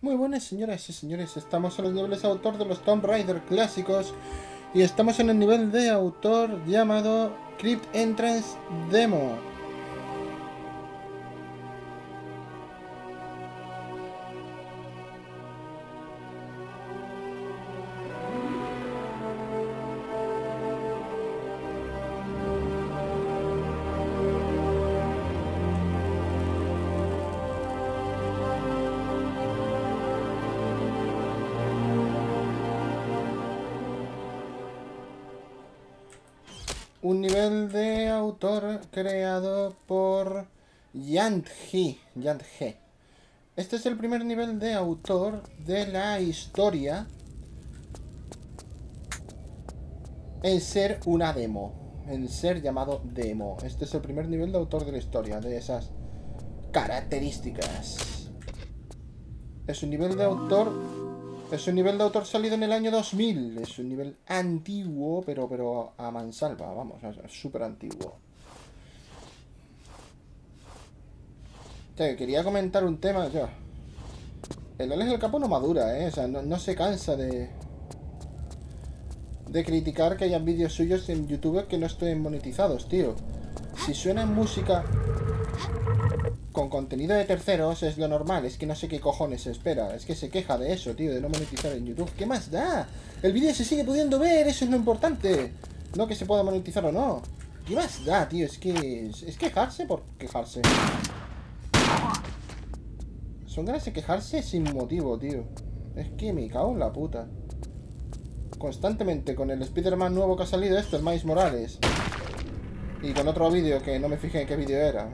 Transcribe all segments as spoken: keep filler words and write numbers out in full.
Muy buenas señoras y señores, estamos en los niveles autor de los Tomb Raider clásicos y estamos en el nivel de autor llamado Crypt Entrance Demo. Un nivel de autor creado por Yant-He. Yant-He. Este es el primer nivel de autor de la historia en ser una demo. En ser llamado demo. Este es el primer nivel de autor de la historia, de esas características. Es un nivel de autor... Es un nivel de autor salido en el año dos mil. Es un nivel antiguo, pero, pero a mansalva, vamos, súper antiguo. Te quería comentar un tema yo. El Alex el Capo no madura, ¿eh? O sea, no, no se cansa de... De criticar que hayan vídeos suyos en YouTube que no estén monetizados, tío. Si suena música con contenido de terceros es lo normal, es que no sé qué cojones se espera. Es que se queja de eso, tío, de no monetizar en YouTube. ¿Qué más da? El vídeo se sigue pudiendo ver, eso es lo importante. No que se pueda monetizar o no. ¿Qué más da, tío? Es que... Es, es quejarse por quejarse. Son ganas de quejarse sin motivo, tío. Es que me cago en la puta. Constantemente con el Spider-Man nuevo que ha salido, esto, el Miles Morales. Y con otro vídeo que no me fijé en qué vídeo era.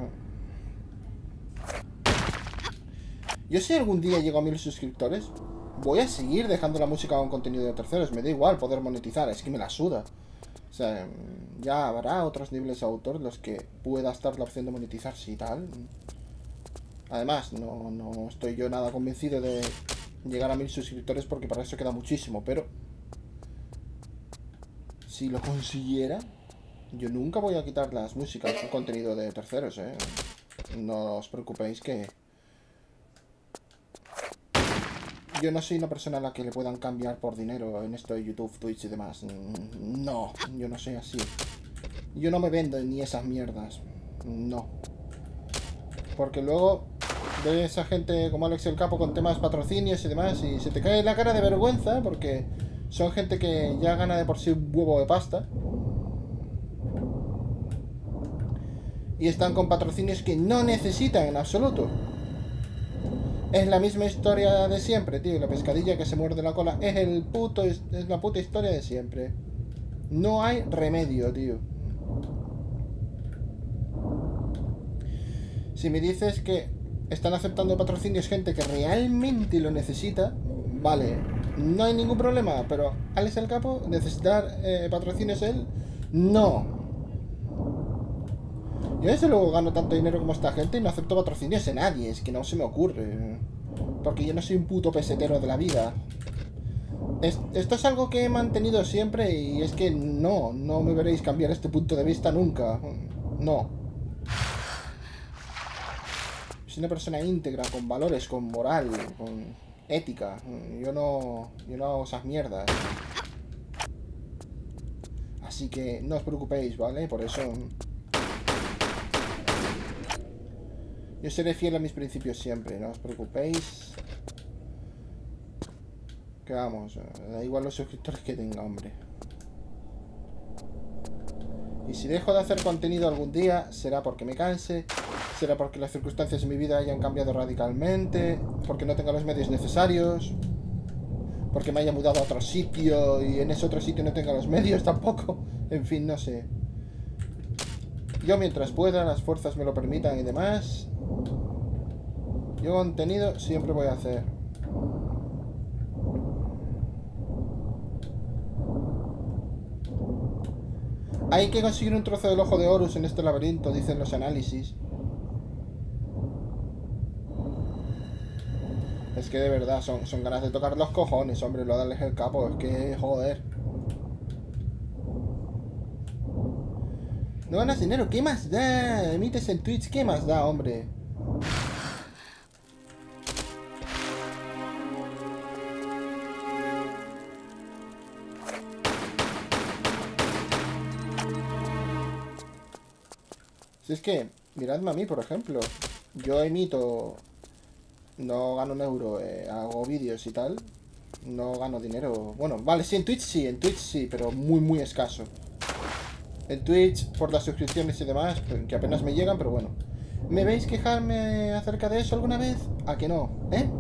Yo si algún día llego a mil suscriptores, voy a seguir dejando la música con contenido de terceros. Me da igual poder monetizar, es que me la suda. O sea, ya habrá otros niveles de autor los que pueda estar la opción de monetizarse y tal. Además, no, no estoy yo nada convencido de llegar a mil suscriptores porque para eso queda muchísimo, pero... Si lo consiguiera, yo nunca voy a quitar las músicas con contenido de terceros, ¿eh? No os preocupéis que... Yo no soy una persona a la que le puedan cambiar por dinero en esto de YouTube, Twitch y demás. No, yo no soy así. Yo no me vendo ni esas mierdas. No. Porque luego de esa gente como Alex el Capo con temas patrocinios y demás y se te cae la cara de vergüenza porque son gente que ya gana de por sí un huevo de pasta. Y están con patrocinios que no necesitan en absoluto. Es la misma historia de siempre, tío. La pescadilla que se muerde la cola es el puto, es la puta historia de siempre. No hay remedio, tío. Si me dices que están aceptando patrocinios gente que realmente lo necesita, vale, no hay ningún problema. Pero Alex el Capo, necesitar eh, patrocinios él, no. Yo desde luego gano tanto dinero como esta gente y no acepto patrocinios de nadie, es que no se me ocurre. Porque yo no soy un puto pesetero de la vida. Es, esto es algo que he mantenido siempre y es que no, no me veréis cambiar este punto de vista nunca. No. Soy una persona íntegra, con valores, con moral, con ética. Yo no, yo no hago esas mierdas. Así que no os preocupéis, ¿vale? Por eso... Yo seré fiel a mis principios siempre, no os preocupéis. Que vamos, da igual los suscriptores que tenga, hombre. Y si dejo de hacer contenido algún día, será porque me canse, será porque las circunstancias de mi vida hayan cambiado radicalmente, porque no tenga los medios necesarios, porque me haya mudado a otro sitio y en ese otro sitio no tenga los medios tampoco. En fin, no sé. Yo mientras pueda, las fuerzas me lo permitan y demás... Yo contenido siempre voy a hacer. Hay que conseguir un trozo del ojo de Horus en este laberinto, dicen los análisis. Es que de verdad, son, son ganas de tocar los cojones, hombre, lo darles el capo, es que joder. No ganas dinero, ¿qué más da? Emites en Twitch, ¿qué más da, hombre? Si es que, miradme a mí, por ejemplo. Yo emito... No gano un euro, eh, hago vídeos y tal. No gano dinero. Bueno, vale, sí, en Twitch sí, en Twitch sí, pero muy, muy escaso. En Twitch, por las suscripciones y demás, que apenas me llegan, pero bueno. ¿Me veis quejarme acerca de eso alguna vez? ¿A que no? ¿Eh?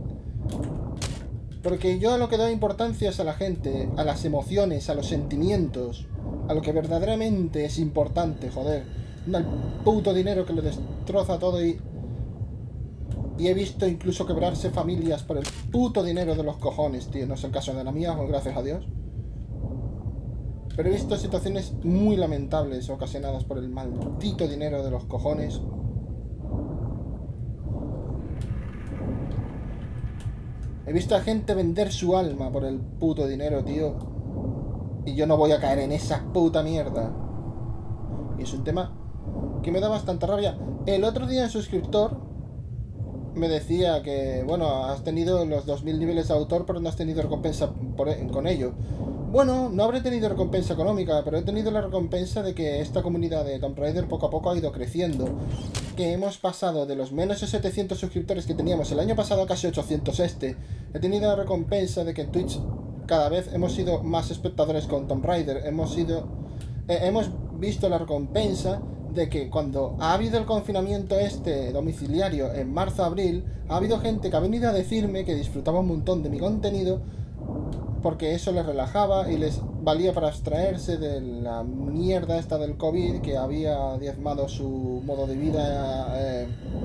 Porque yo a lo que doy importancia es a la gente, a las emociones, a los sentimientos, a lo que verdaderamente es importante, joder. No al puto dinero que le destroza todo y... Y he visto incluso quebrarse familias por el puto dinero de los cojones, tío. No es el caso de la mía, gracias a Dios. Pero he visto situaciones muy lamentables ocasionadas por el maldito dinero de los cojones. He visto a gente vender su alma por el puto dinero, tío. Y yo no voy a caer en esa puta mierda. Y es un tema que me da bastante rabia. El otro día el suscriptor me decía que, bueno, has tenido los dos mil niveles de autor, pero no has tenido recompensa por, con ello. Bueno, no habré tenido recompensa económica, pero he tenido la recompensa de que esta comunidad de Tomb Raider poco a poco ha ido creciendo. Que hemos pasado de los menos de setecientos suscriptores que teníamos el año pasado a casi ochocientos este. He tenido la recompensa de que en Twitch cada vez hemos sido más espectadores con Tomb Raider. Hemos sido... Eh, hemos visto la recompensa de que cuando ha habido el confinamiento este domiciliario en marzo-abril, ha habido gente que ha venido a decirme que disfrutaba un montón de mi contenido porque eso les relajaba y les valía para abstraerse de la mierda esta del COVID que había diezmado su modo de vida eh,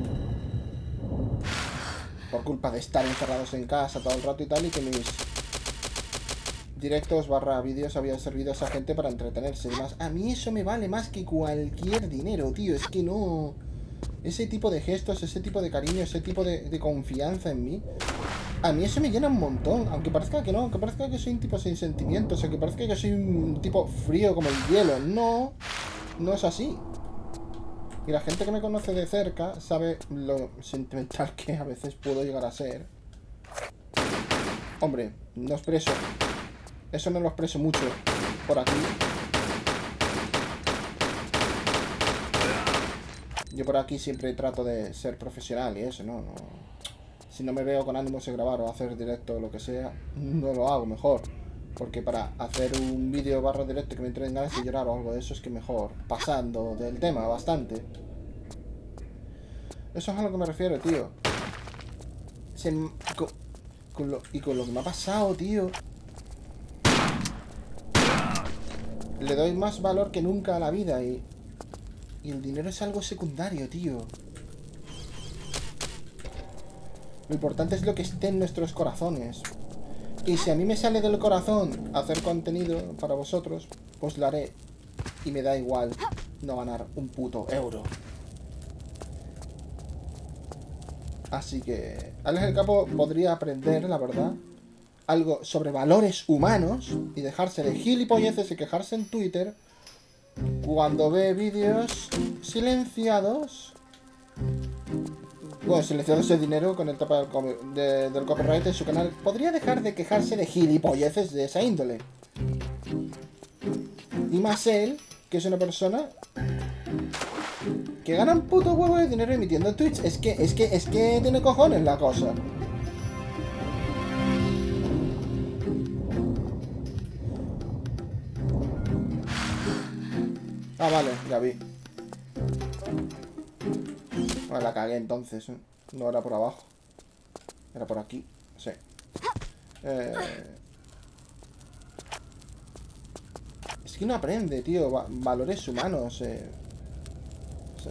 por culpa de estar encerrados en casa todo el rato y tal, y que mis directos barra vídeos habían servido a esa gente para entretenerse y demás. A mí eso me vale más que cualquier dinero, tío. Es que no... Ese tipo de gestos, ese tipo de cariño, ese tipo de, de confianza en mí, a mí eso me llena un montón. Aunque parezca que no, aunque parezca que soy un tipo sin sentimientos, aunque parezca que soy un tipo frío como el hielo. No, no es así. Y la gente que me conoce de cerca sabe lo sentimental que a veces puedo llegar a ser. Hombre, no expreso... Eso no lo expreso mucho por aquí. Yo por aquí siempre trato de ser profesional y eso, ¿no? no si no me veo con ánimos de grabar o hacer directo o lo que sea, no lo hago mejor. Porque para hacer un vídeo barra directo que me entre en ganas de llorar o algo de eso es que mejor, pasando del tema bastante. Eso es a lo que me refiero, tío. Se, con, con lo, y con lo que me ha pasado, tío, le doy más valor que nunca a la vida y, y el dinero es algo secundario, tío. Lo importante es lo que esté en nuestros corazones. Y si a mí me sale del corazón hacer contenido para vosotros, pues lo haré. Y me da igual no ganar un puto euro. Así que Alex el Capo podría aprender, la verdad, algo sobre valores humanos y dejarse de gilipolleces y quejarse en Twitter cuando ve vídeos silenciados. Bueno, silenciados el dinero con el tapa del, de, del copyright en su canal. Podría dejar de quejarse de gilipolleces de esa índole. Y más él, que es una persona que gana un puto huevo de dinero emitiendo en Twitch. Es que, es que, es que tiene cojones la cosa. Ah, vale, ya vi. Bueno, la cagué entonces, ¿eh? No era por abajo. Era por aquí. Sí. Eh... Es que no aprende, tío. Va valores humanos. Eh... Sí.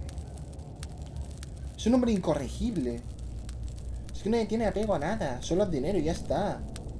Es un hombre incorregible. Es que no le tiene apego a nada. Solo al dinero y ya está.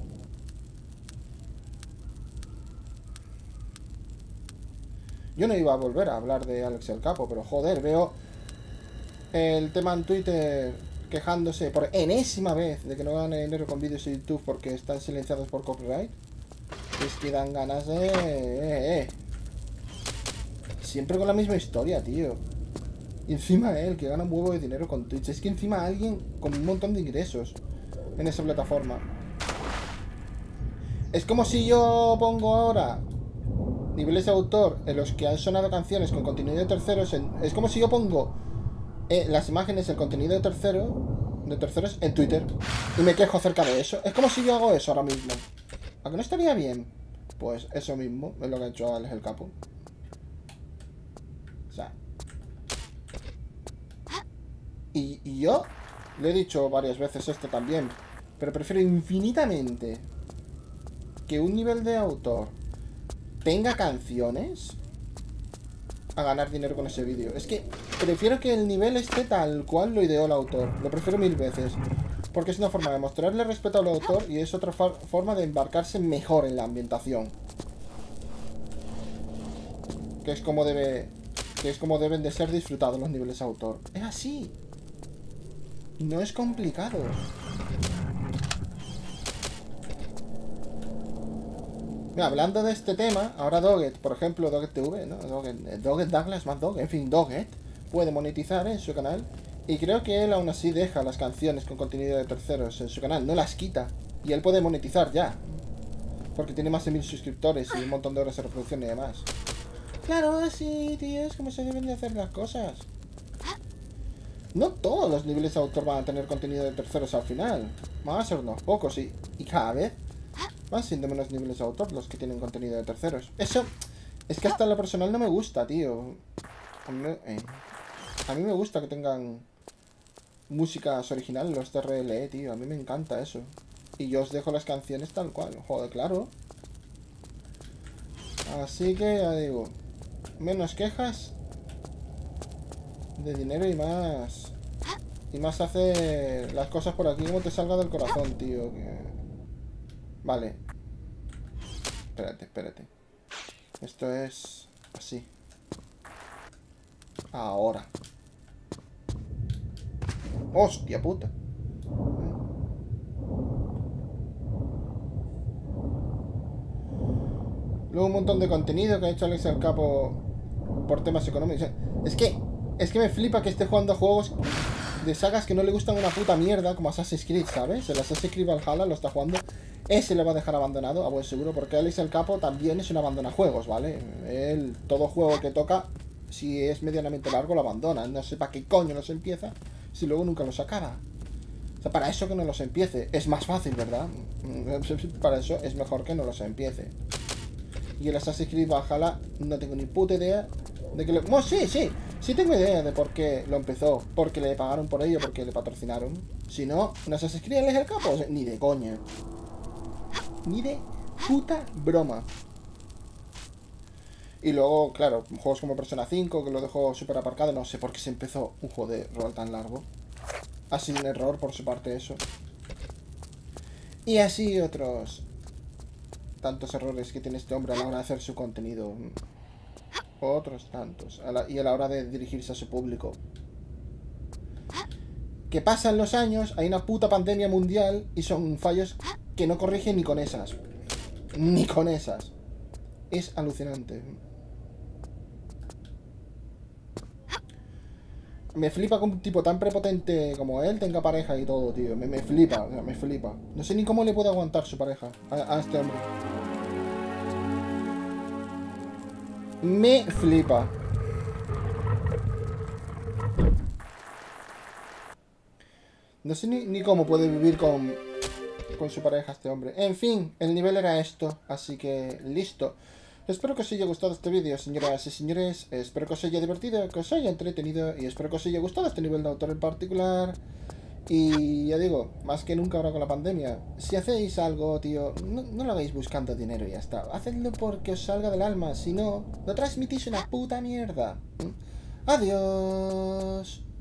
Yo no iba a volver a hablar de Alex el Capo, pero joder, veo el tema en Twitter quejándose por enésima vez de que no gane dinero con vídeos de YouTube porque están silenciados por copyright. Es que dan ganas de... Eh, eh. Siempre con la misma historia, tío. Y encima él, que gana un huevo de dinero con Twitch. Es que encima alguien con un montón de ingresos en esa plataforma. Es como si yo pongo ahora niveles de autor en los que han sonado canciones con contenido de terceros. En, es como si yo pongo eh, las imágenes del contenido de tercero, de terceros en Twitter y me quejo acerca de eso. Es como si yo hago eso ahora mismo. ¿A que no estaría bien? Pues eso mismo es lo que ha hecho Alex el Capo. O sea. Y, y yo le he dicho varias veces esto también, pero prefiero infinitamente que un nivel de autor tenga canciones a ganar dinero con ese vídeo. Es que prefiero que el nivel esté tal cual lo ideó el autor. Lo prefiero mil veces. Porque es una forma de mostrarle respeto al autor y es otra forma de embarcarse mejor en la ambientación. Que es como debe... Que es como deben de ser disfrutados los niveles de autor. Es así. No es complicado. Mira, hablando de este tema, ahora Doggett, por ejemplo, Doggett T V, ¿no? Doggett, Doggett Douglas más Doggett, en fin, Doggett puede monetizar en su canal. Y creo que él aún así deja las canciones con contenido de terceros en su canal, no las quita. Y él puede monetizar ya. Porque tiene más de mil suscriptores y un montón de horas de reproducción y demás. Claro, sí, tío, es como se deben de hacer las cosas. No todos los niveles de autor van a tener contenido de terceros al final. Van a ser unos pocos y, y cada vez van siendo menos niveles de autor los que tienen contenido de terceros. Eso es que hasta en lo personal no me gusta, tío. A mí, eh, a mí me gusta que tengan músicas originales, los T R L E, tío. A mí me encanta eso. Y yo os dejo las canciones tal cual. Joder, claro. Así que ya digo, menos quejas de dinero y más... Y más hace las cosas por aquí como te salga del corazón, tío. Que... Vale. Espérate, espérate. Esto es... así. Ahora. ¡Hostia puta! Luego un montón de contenido que ha hecho Alex el Capo por temas económicos. Es que... Es que me flipa que esté jugando juegos de sagas que no le gustan una puta mierda, como Assassin's Creed, ¿sabes? El Assassin's Creed Valhalla lo está jugando. Ese le va a dejar abandonado, a buen seguro, porque Alex el Capo también es un abandonajuegos, ¿vale? Él, todo juego que toca, si es medianamente largo, lo abandona. No sé para qué coño los empieza, si luego nunca los acaba. O sea, para eso que no los empiece. Es más fácil, ¿verdad? Para eso es mejor que no los empiece. Y el Assassin's Creed Valhalla, no tengo ni puta idea de que lo... Bueno, sí, sí. Sí tengo idea de por qué lo empezó. Porque le pagaron por ello, porque le patrocinaron. Si no, ¿no se escribe el capo? O sea, ni de coña. Ni de puta broma. Y luego, claro, juegos como Persona cinco, que lo dejó súper aparcado. No sé por qué se empezó un juego de rol tan largo. Ha sido un error por su parte eso. Y así otros tantos errores que tiene este hombre a la hora de hacer su contenido. Otros tantos. A la, y a la hora de dirigirse a su público. Que pasan los años, hay una puta pandemia mundial y son fallos que no corrigen ni con esas. Ni con esas. Es alucinante. Me flipa que un tipo tan prepotente como él tenga pareja y todo, tío. Me, me flipa, me flipa. No sé ni cómo le puede aguantar su pareja a, a este hombre. Me flipa. No sé ni, ni cómo puede vivir con, con su pareja este hombre. En fin, el nivel era esto, así que listo. Espero que os haya gustado este vídeo, señoras y señores. Espero que os haya divertido, que os haya entretenido y espero que os haya gustado este nivel de autor en particular. Y ya digo, más que nunca ahora con la pandemia, si hacéis algo, tío, no, no lo hagáis buscando dinero y ya está. Hacedlo porque os salga del alma, si no, no transmitís una puta mierda. Adiós.